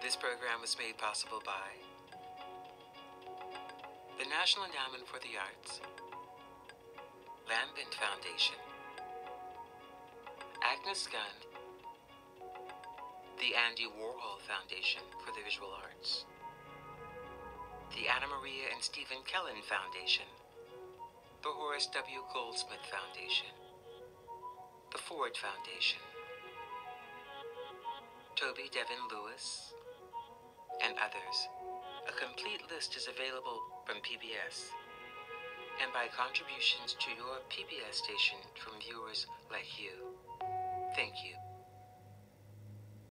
This program was made possible by the National Endowment for the Arts, Lambent Foundation, Agnes Gunn, the Andy Warhol Foundation for the Visual Arts, the Anna Maria and Stephen Kellen Foundation, the Horace W. Goldsmith Foundation, the Ford Foundation, Toby Devin Lewis, and others. A complete list is available from PBS and by contributions to your PBS station from viewers like you. Thank you.